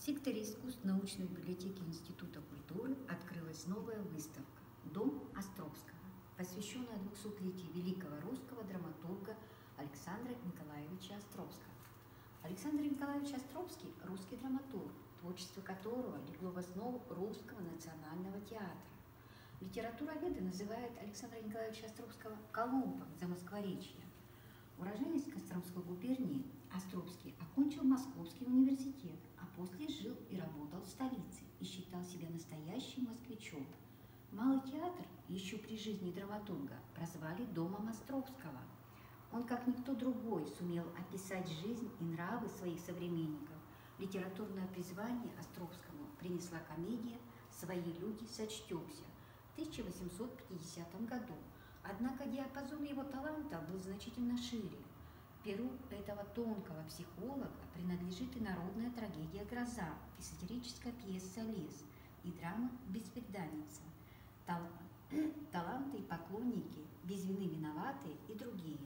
секторе искусств научной библиотеки Института культуры открылась новая выставка «Дом Островского», посвященная 200-летию великого русского драматурга Александра Николаевича Островского. Александр Николаевич Островский – русский драматург, творчество которого легло в основу Русского национального театра. Литературоведы называют Александра Николаевича Островского Колумбом Замоскворечья. Уроженец Костромской губернии, Островский окончил Московский университет, а после жил и работал в столице и считал себя настоящим москвичом. Малый театр, еще при жизни драматурга, прозвали «Домом Островского». Он, как никто другой, сумел описать жизнь и нравы своих современников. Литературное призвание Островскому принесла комедия «Свои люди, сочтемся» в 1850 году. Однако диапазон его таланта был значительно шире. Перу этого тонкого психолога принадлежит и народная трагедия «Гроза», и сатирическая пьеса «Лес», и драма «Бесприданница», таланты и поклонники, без вины виноватые и другие.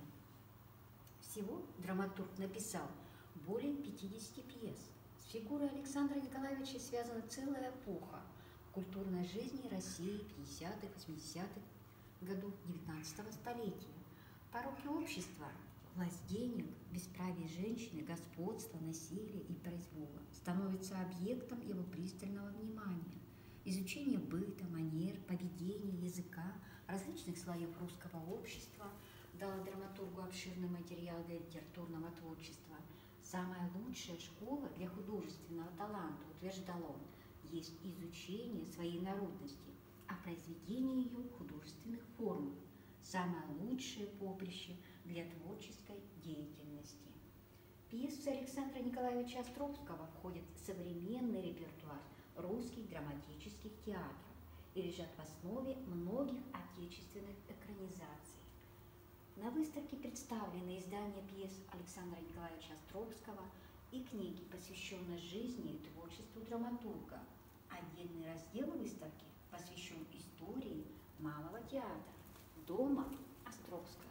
Всего драматург написал более 50 пьес. С фигурой Александра Николаевича связана целая эпоха культурной жизни России 50-х, 80-х годов XIX столетия. Пороки общества, власть денег, бесправие женщины, господство, насилие и произвола становятся объектом его пристального внимания. Изучение быта, манер, поведения, языка, различных слоев русского общества дало драматургу обширный материал для литературного творчества. Самая лучшая школа для художественного таланта, утверждал он, есть изучение своей народности, а произведение ее художественных форм – самое лучшее поприще для творческой деятельности. Пьесы Александра Николаевича Островского входят в современный репертуар русских драматических театров и лежат в основе многих отечественных экранизаций. На выставке представлены издания пьес Александра Николаевича Островского и книги, посвященные жизни и творчеству драматурга. Отдельный раздел выставки посвящен истории малого театра, дома Островского.